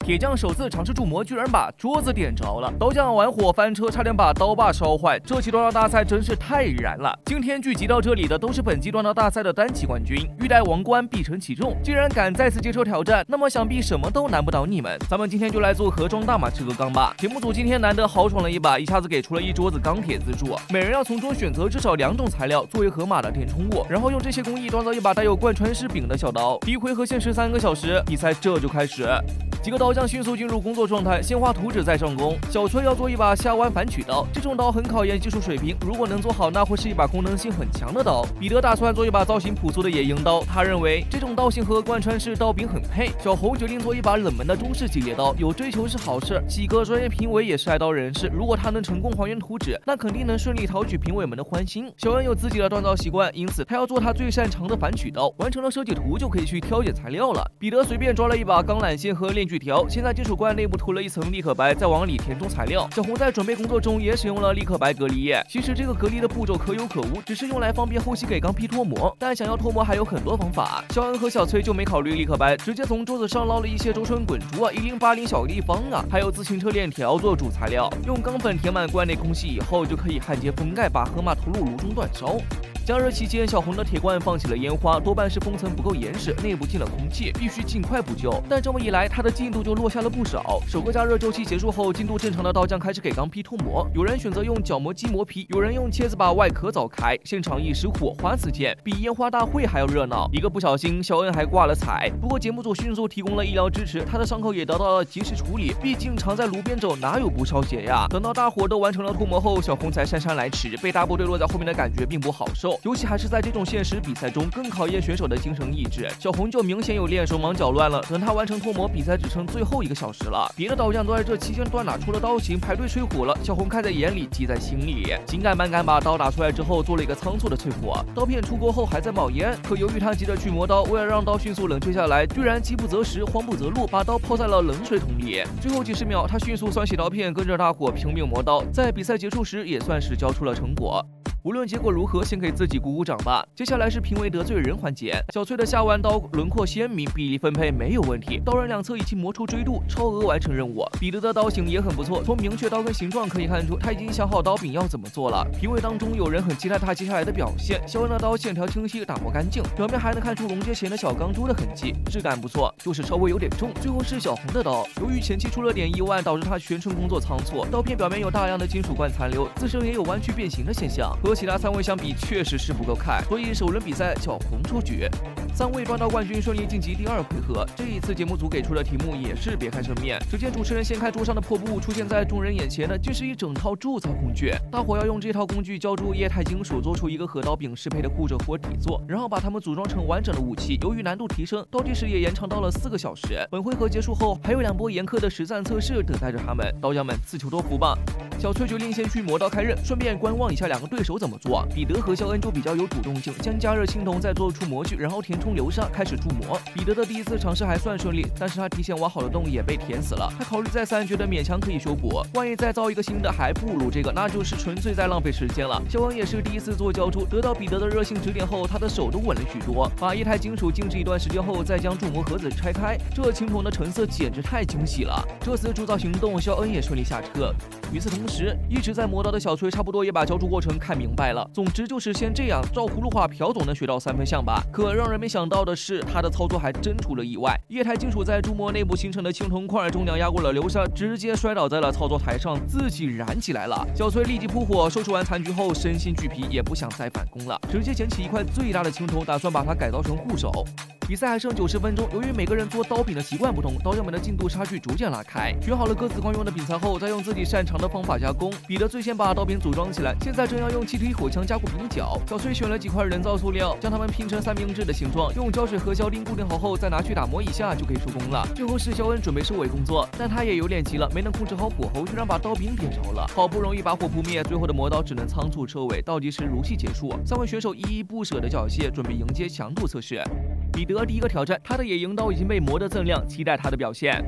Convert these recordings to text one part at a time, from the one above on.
铁匠首次尝试铸模，居然把桌子点着了。刀匠玩火翻车，差点把刀把烧坏。这期端刀大赛真是太燃了。今天聚集到这里的都是本季端刀大赛的单期冠军，欲戴王冠必承其重。既然敢再次接受挑战，那么想必什么都难不倒你们。咱们今天就来做盒装大马士革钢吧。节目组今天难得豪爽了一把，一下子给出了一桌子钢铁自助，每人要从中选择至少2种材料作为河马的填充物，然后用这些工艺锻造一把带有贯穿式柄的小刀。第一回合限时3个小时，比赛这就开始。几个刀匠迅速进入工作状态，先画图纸再上工。小崔要做一把下弯反曲刀，这种刀很考验技术水平，如果能做好，那会是一把功能性很强的刀。彼得打算做一把造型朴素的野鹰刀，他认为这种刀型和贯穿式刀柄很配。小红决定做一把冷门的中式系列刀，有追求是好事。几个专业评委也是爱刀人士，如果他能成功还原图纸，那肯定能顺利讨取评委们的欢心。小恩有自己的锻造习惯，因此他要做他最擅长的反曲刀。完成了设计图，就可以去挑拣材料了。彼得随便抓了一把钢缆线和链锯条，先在金属罐内部涂了一层立可白，再往里填充材料。小红在准备工作中也使用了立可白隔离液。其实这个隔离的步骤可有可无，只是用来方便后期给钢坯脱模。但想要脱模还有很多方法。小恩和小崔就没考虑立可白，直接从桌子上捞了一些周春滚珠1080小立方还有自行车链条做主材料。用钢粉填满罐内空隙以后，就可以焊接封盖，把河马投入炉中煅烧。加热期间，小红的铁罐放起了烟花，多半是封层不够严实，内部进了空气，必须尽快补救。但这么一来，它的进度就落下了不少。首个加热周期结束后，进度正常的刀匠开始给钢坯脱模，有人选择用角磨机磨皮，有人用切子把外壳凿开，现场一时火花四溅，比烟花大会还要热闹。一个不小心，小恩还挂了彩。不过节目组迅速提供了医疗支持，他的伤口也得到了及时处理，毕竟常在炉边走，哪有不烧血呀？等到大伙都完成了脱模后，小红才姗姗来迟，被大部队落在后面的感觉并不好受，尤其还是在这种现实比赛中，更考验选手的精神意志。小红就明显有练手忙脚乱了。等他完成脱模，比赛只剩最后1个小时了。别的刀匠都在这期间端拿出了刀型，排队吹火了。小红看在眼里，记在心里。紧赶慢赶把刀打出来之后，做了一个仓促的淬火。刀片出锅后还在冒烟，可由于他急着去磨刀，为了让刀迅速冷却下来，居然饥不择食，慌不择路，把刀泡在了冷水桶里。最后几十秒，他迅速涮洗刀片，跟着大伙拼命磨刀，在比赛结束时也算是交出了成果。无论结果如何，先给自己鼓鼓掌吧。接下来是评委得罪人环节。小崔的下弯刀轮廓鲜明，比例分配没有问题，刀刃两侧已经磨出锥度，超额完成任务。彼得的刀型也很不错，从明确刀根形状可以看出，他已经想好刀柄要怎么做了。评委当中有人很期待他接下来的表现。小恩的刀线条清晰，打磨干净，表面还能看出熔接前的小钢珠的痕迹，质感不错，就是稍微有点重。最后是小红的刀，由于前期出了点意外，导致他全程工作仓促，刀片表面有大量的金属罐残留，自身也有弯曲变形的现象。和其他3位相比，确实是不够看，所以首轮比赛小红出局。3位端刀冠军顺利晋级第2回合。这一次节目组给出的题目也是别开生面。只见主持人掀开桌上的破布，出现在众人眼前的竟是一整套铸造工具。大伙要用这套工具浇筑液态金属，做出一个和刀柄适配的护肘或底座，然后把它们组装成完整的武器。由于难度提升，倒计时也延长到了4个小时。本回合结束后，还有2波严苛的实战测试等待着他们。刀匠们自求多福吧。小崔决定先去磨刀开刃，顺便观望一下2个对手怎么做。彼得和肖恩就比较有主动性，先加热青铜，再做出模具，然后填充流沙，开始铸模。彼得的第一次尝试还算顺利，但是他提前挖好的洞也被填死了。他考虑再三，觉得勉强可以修补，万一再造一个新的还不如这个，那就是纯粹在浪费时间了。肖恩也是第一次做浇铸，得到彼得的热心指点后，他的手都稳了许多。把液态金属静置一段时间后，再将铸模盒子拆开，这青铜的成色简直太精细了。这次铸造行动，肖恩也顺利下车。与此同时，一直在磨刀的小崔差不多也把浇铸过程看明白了。总之就是先这样，照葫芦画瓢总能学到3分像吧。可让人没想到的是，他的操作还真出了意外。液态金属在铸模内部形成的青铜块重量压过了流沙，直接摔倒在了操作台上，自己燃起来了。小崔立即扑火，收拾完残局后身心俱疲，也不想再反攻了，直接捡起一块最大的青铜，打算把它改造成护手。比赛还剩90分钟，由于每个人做刀柄的习惯不同，刀匠们的进度差距逐渐拉开。选好了各自惯用的柄材后，再用自己擅长的方法加工。彼得最先把刀柄组装起来，现在正要用气体火枪加固柄角。小崔选了几块人造塑料，将它们拼成3明治的形状，用胶水和胶钉固定好后，再拿去打磨一下就可以收工了。最后是肖恩准备收尾工作，但他也有点急了，没能控制好火候，居然把刀柄点着了。好不容易把火扑灭，最后的磨刀只能仓促收尾，倒计时如期结束。3位选手依依不舍的缴械，准备迎接强度测试。彼得第一个挑战，他的野鹰刀已经被磨得锃亮，期待他的表现。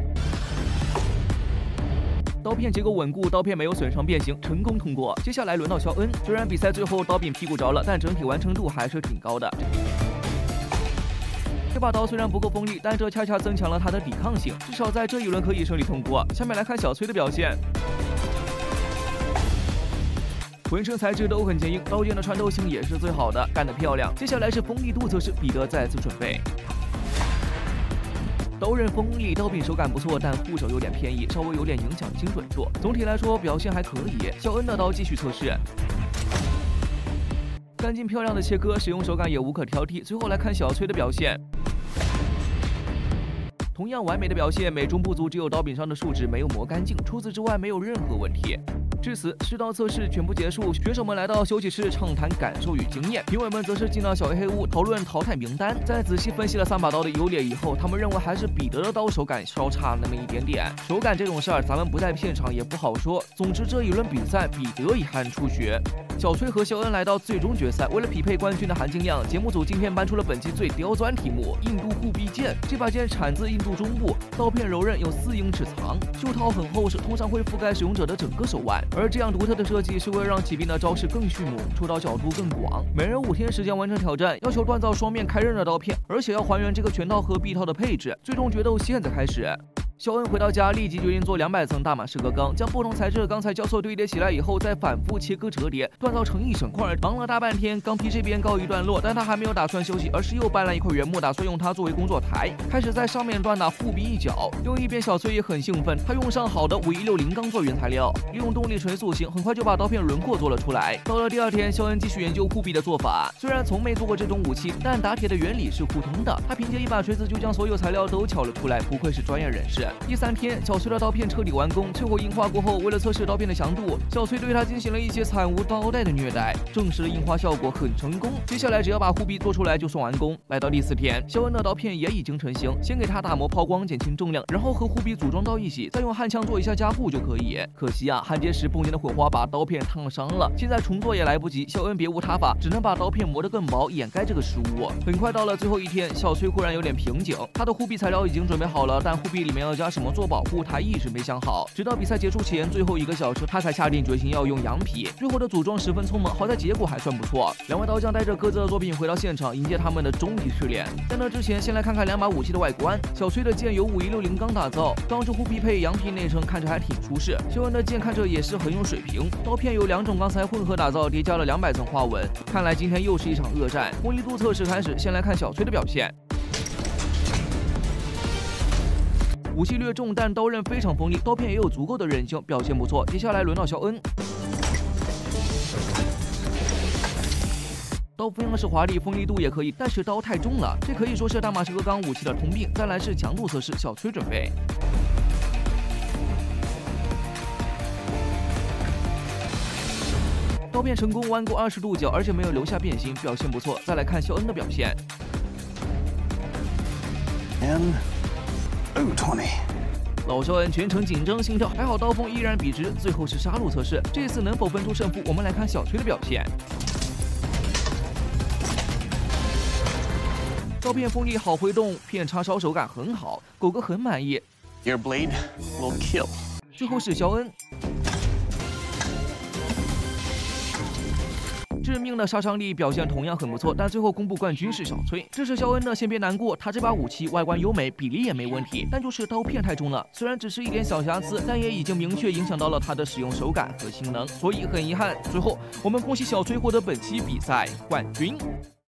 刀片结构稳固，刀片没有损伤变形，成功通过。接下来轮到肖恩，虽然比赛最后刀柄屁股着了，但整体完成度还是挺高的。 这把刀虽然不够锋利，但这恰恰增强了他的抵抗性，至少在这一轮可以顺利通过。下面来看小崔的表现。 浑身材质都很坚硬，刀剑的穿透性也是最好的，干得漂亮。接下来是锋利度测试，彼得再次准备。刀刃锋利，刀柄手感不错，但护手有点偏移，稍微有点影响精准度。总体来说表现还可以。肖恩的刀继续测试。 干净漂亮的切割，使用手感也无可挑剔。最后来看小崔的表现，同样完美的表现，美中不足只有刀柄上的树脂没有磨干净，除此之外没有任何问题。至此，试刀测试全部结束，选手们来到休息室畅谈感受与经验，评委们则是进了小黑屋讨论淘汰名单。在仔细分析了3把刀的优劣以后，他们认为还是彼得的刀手感稍差那么一点点。手感这种事儿，咱们不在现场也不好说。总之，这一轮比赛，彼得遗憾出局。 小崔和肖恩来到最终决赛，为了匹配冠军的含金量，节目组今天搬出了本期最刁钻题目——印度护臂剑。这把剑产自印度中部，刀片柔韧，有4英尺长，袖套很厚实，通常会覆盖使用者的整个手腕。而这样独特的设计是为了让骑兵的招式更迅猛，出刀角度更广。每人5天时间完成挑战，要求锻造双面开刃的刀片，而且要还原这个全套和臂套的配置。最终决斗现在开始。 肖恩回到家，立即决定做200层大马士革钢，将不同材质的钢材交错堆叠起来以后，再反复切割折叠，锻造成一整块。忙了大半天，钢坯这边告一段落，但他还没有打算休息，而是又搬来一块原木，打算用它作为工作台，开始在上面锻打护臂一角。另一边，小崔也很兴奋，他用上好的5160钢做原材料，利用动力锤塑形，很快就把刀片轮廓做了出来。到了第2天，肖恩继续研究护臂的做法，虽然从没做过这种武器，但打铁的原理是互通的。他凭借一把锤子就将所有材料都敲了出来，不愧是专业人士。第3天。 小崔的刀片彻底完工，淬火硬化过后，为了测试刀片的强度，小崔对它进行了一些惨无刀带的虐待，证实了硬化效果很成功。接下来只要把护臂做出来就算完工。来到第4天，肖恩的刀片也已经成型，先给它打磨抛光，减轻重量，然后和护臂组装到一起，再用焊枪做一下加固就可以。可惜啊，焊接时迸溅的火花把刀片烫伤了，现在重做也来不及。肖恩别无他法，只能把刀片磨得更薄，掩盖这个失误。很快到了最后1天，小崔忽然有点瓶颈，他的护臂材料已经准备好了，但护臂里面要加什么做保护？ 他一直没想好，直到比赛结束前最后1个小时，他才下定决心要用羊皮。最后的组装十分匆忙，好在结果还算不错。2位刀匠带着各自的作品回到现场，迎接他们的终极试炼。在那之前，先来看看2把武器的外观。小崔的剑由5160钢打造，钢质护臂配羊皮内层，看着还挺舒适。肖恩的剑看着也是很有水平，刀片由2种钢材混合打造，叠加了200层花纹。看来今天又是一场恶战。锋利度测试开始，先来看小崔的表现。 武器略重，但刀刃非常锋利，刀片也有足够的韧性，表现不错。接下来轮到肖恩，刀非常是华丽，锋利度也可以，但是刀太重了，这可以说是大马士革钢武器的通病。再来是强度测试，小崔准备。 刀片成功弯过20度角，而且没有留下变形，表现不错。再来看肖恩的表现。老肖恩全程紧张心跳，还好刀锋依然笔直。最后是杀戮测试，这次能否分出胜负？我们来看小崔的表现。刀片锋利，好挥动，片叉烧手感很好，狗哥很满意。 Your blade will kill。 最后是肖恩。 致命的杀伤力表现同样很不错，但最后公布冠军是小崔。这是肖恩的，先别难过，他这把武器外观优美，比例也没问题，但就是刀片太重了。虽然只是一点小瑕疵，但也已经明确影响到了他的使用手感和性能，所以很遗憾。最后，我们恭喜小崔获得本期比赛冠军。